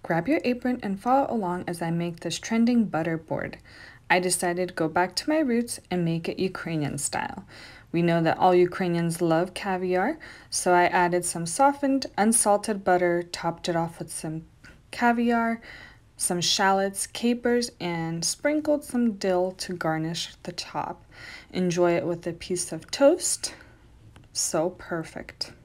Grab your apron and follow along as I make this trending butter board. I decided to go back to my roots and make it Ukrainian style. We know that all Ukrainians love caviar, so I added some softened, unsalted butter, topped it off with some caviar, some shallots, capers, and sprinkled some dill to garnish the top. Enjoy it with a piece of toast. So perfect.